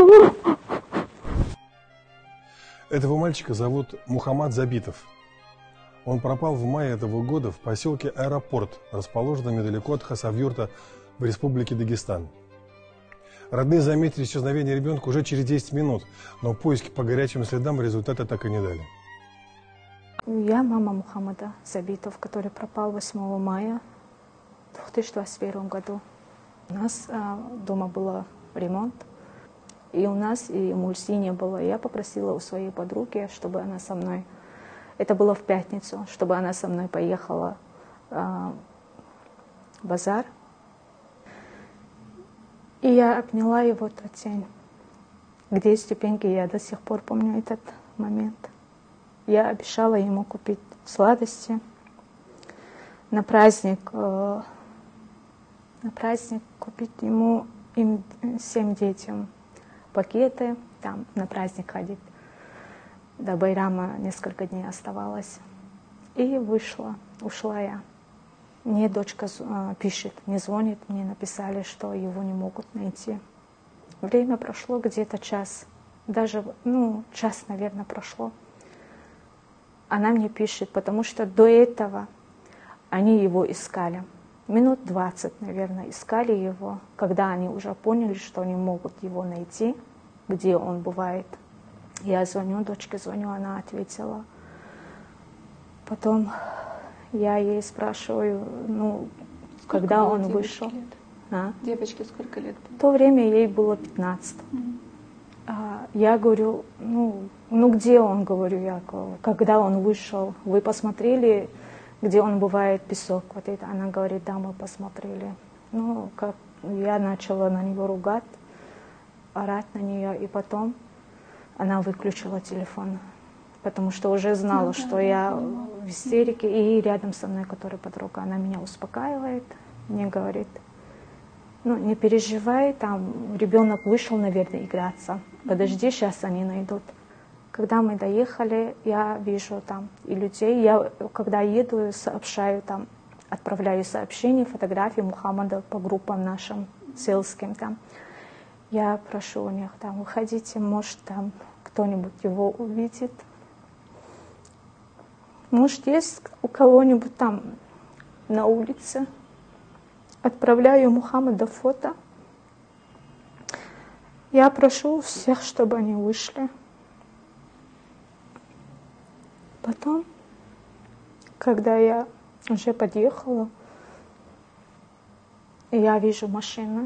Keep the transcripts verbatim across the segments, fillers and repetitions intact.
Этого мальчика зовут Мухаммад Забитов. Он пропал в мае этого года в поселке Аэропорт, расположенном недалеко от Хасавюрта в республике Дагестан. Родные заметили исчезновение ребенка уже через десять минут, но поиски по горячим следам результата так и не дали. Я мама Мухаммада Забитов, который пропал восьмого мая две тысячи двадцать первом году. У нас а, дома был ремонт, и у нас и эмульсии не было. Я попросила у своей подруги, чтобы она со мной, это было в пятницу, чтобы она со мной поехала а, в базар. И я обняла его тот день. Где ступеньки, я до сих пор помню этот момент. Я обещала ему купить сладости на праздник, э, на праздник купить ему, им, всем детям пакеты, там на праздник ходить. До Байрама несколько дней оставалось. И вышла, ушла я. Мне дочка э, пишет, не звонит, мне написали, что его не могут найти. Время прошло где-то час, даже, ну, час, наверное, прошло. Она мне пишет, потому что до этого они его искали. Минут двадцать, наверное, искали его, когда они уже поняли, что не могут его найти, где он бывает. Я звоню, дочке звоню, она ответила. Потом я ей спрашиваю, ну, сколько когда он вышел. А? Девочке сколько лет было? В то время ей было пятнадцать. Mm-hmm. а, я говорю, ну, ну где он, говорю я, когда он вышел, вы посмотрели, где он бывает, песок, вот это. Она говорит, да, мы посмотрели. Ну, как я начала на него ругать, орать на нее, и потом она выключила телефон, потому что уже знала, ну, что да, я в истерике, и рядом со мной, которая подруга, она меня успокаивает, мне говорит, ну, не переживай, там ребенок вышел, наверное, играться, подожди, сейчас они найдут. Когда мы доехали, я вижу там и людей, я когда еду, сообщаю там, отправляю сообщения, фотографии Мухаммада по группам нашим сельским там. Я прошу у них там, выходите, может там кто-нибудь его увидит. Может, есть у кого-нибудь там на улице. Отправляю Мухаммада фото. Я прошу всех, чтобы они вышли. Потом, когда я уже подъехала, я вижу машину,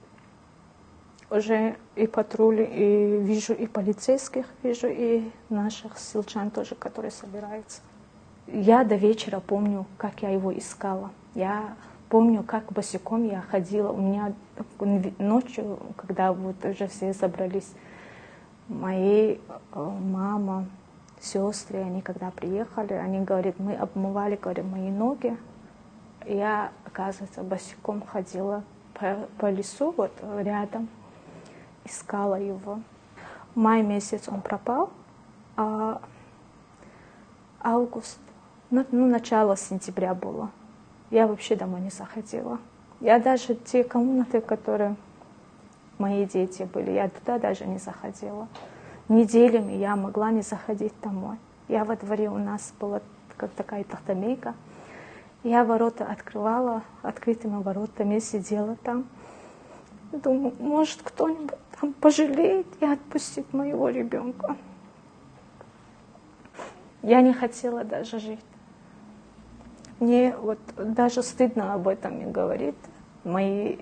уже и патрули, и вижу и полицейских, вижу и наших сельчан тоже, которые собираются. Я до вечера помню, как я его искала. Я помню, как босиком я ходила. У меня ночью, когда вот уже все собрались, мои мама, сестры, они когда приехали, они говорят, мы обмывали, говорят, мои ноги. Я, оказывается, босиком ходила по, по лесу, вот рядом, искала его. В мае месяц он пропал, а август, ну, ну начало сентября было. Я вообще домой не заходила. Я даже те комнаты, которые мои дети были, я туда даже не заходила. Неделями я могла не заходить домой. Я во дворе, у нас была как такая тахтамейка. Я ворота открывала, открытыми воротами сидела там. Думаю, может, кто-нибудь там пожалеет и отпустит моего ребенка. Я не хотела даже жить. Мне вот даже стыдно об этом и говорить. Мои,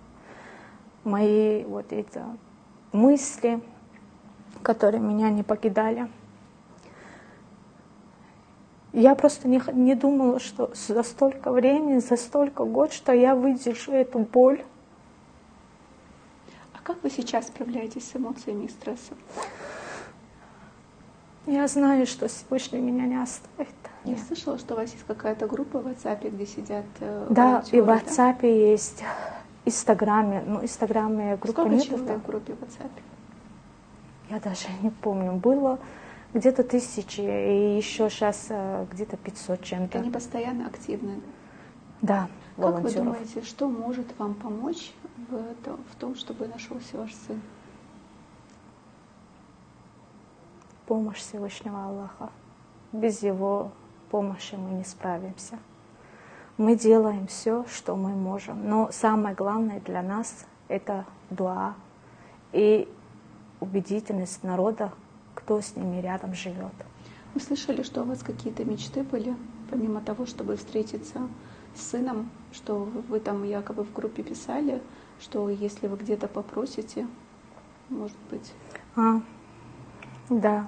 мои вот эти мысли, которые меня не покидали. Я просто не, не думала, что за столько времени, за столько год, что я выдержу эту боль. А как вы сейчас справляетесь с эмоциями и стрессом? Я знаю, что Всевышний меня не оставит. Я слышала, что у вас есть какая-то группа в WhatsApp, где сидят э, Да, волонтеры, и в WhatsApp да? есть, в Инстаграме. Ну, Инстаграме группа Сколько нет. человек в группе в WhatsApp? Я даже не помню. Было где-то тысячи, и еще сейчас где-то пятьсот чем-то. Они постоянно активны? Да, волонтеров. Как вы думаете, что может вам помочь в, этом, в том, чтобы нашелся ваш сын? помощь Всевышнего Аллаха. Без Его помощи мы не справимся. Мы делаем все, что мы можем. Но самое главное для нас — это дуа и убедительность народа, кто с ними рядом живет. Вы слышали, что у вас какие-то мечты были, помимо того, чтобы встретиться с сыном, что вы там якобы в группе писали, что если вы где-то попросите, может быть... А, да.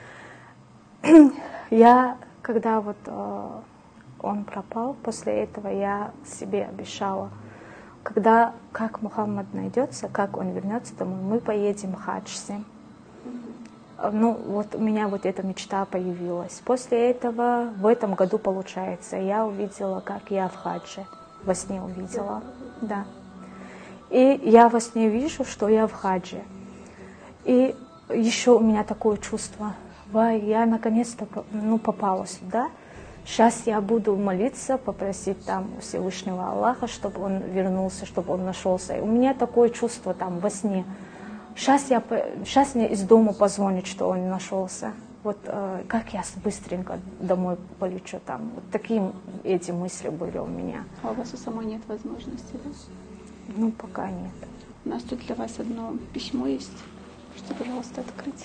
Я, когда вот э, он пропал, после этого я себе обещала, когда, как Мухаммад найдется, как он вернется домой, мы поедем в хадж с ним. Ну, вот у меня вот эта мечта появилась. После этого, в этом году, получается, я увидела, как я в хадже, во сне увидела, да. И я во сне вижу, что я в хадже. И еще у меня такое чувство, я наконец-то ну, попала сюда. Сейчас я буду молиться, попросить там у Всевышнего Аллаха, чтобы он вернулся, чтобы он нашелся. И у меня такое чувство там во сне. Сейчас, я, сейчас мне из дома позвонят, что он нашелся. Вот э, как я быстренько домой полечу там. Вот такие эти мысли были у меня. А у вас у самой нет возможности, да? Ну, пока нет. У нас тут для вас одно письмо есть. Можете, пожалуйста, открыть.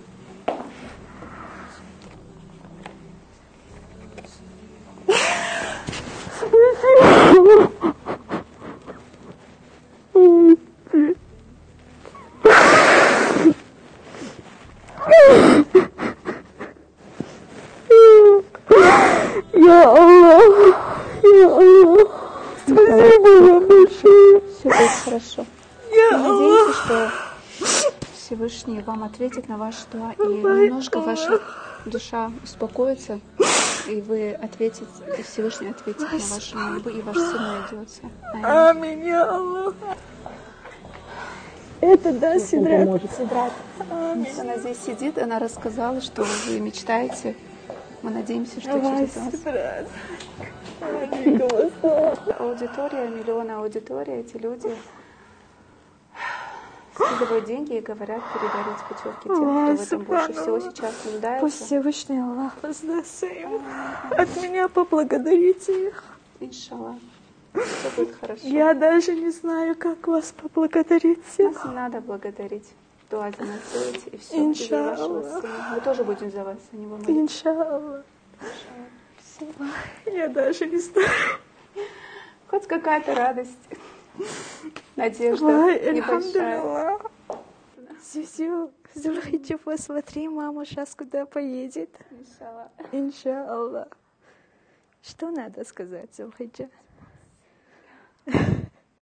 Я Аллах, я Аллах, спасибо вам большое. Все будет хорошо. Я надеемся, что Всевышний вам ответит на ваш дуа, и немножко ваша душа успокоится, и вы ответите, и Всевышний ответит на вашу мольбу, и ваш сын найдется. Аминь, я Аллах. Это да, Сидрат. Сидрат. Она здесь сидит, она рассказала, что вы мечтаете. Мы надеемся, что через вас. Аудитория, миллионы аудитории, эти люди скидывают деньги и говорят передарить путевки тем, кто в этом больше всего сейчас нуждается. Пусть Всевышний Аллах воздастся им. От меня поблагодарите их. Иншаллах. Все будет хорошо. Я даже не знаю, как вас поблагодарить. Нас не надо благодарить. Дуа за нас делайте, и все. И за вашего сына. Мы тоже будем за вас, а не вы молитесь. Иншаллах. Спасибо. Я даже не знаю. Хоть какая-то радость, надежда небольшая. Зюзю, Зульхиджа, посмотри, мама сейчас куда поедет. Иншаллах. Иншаллах. Что надо сказать, Зульхиджа?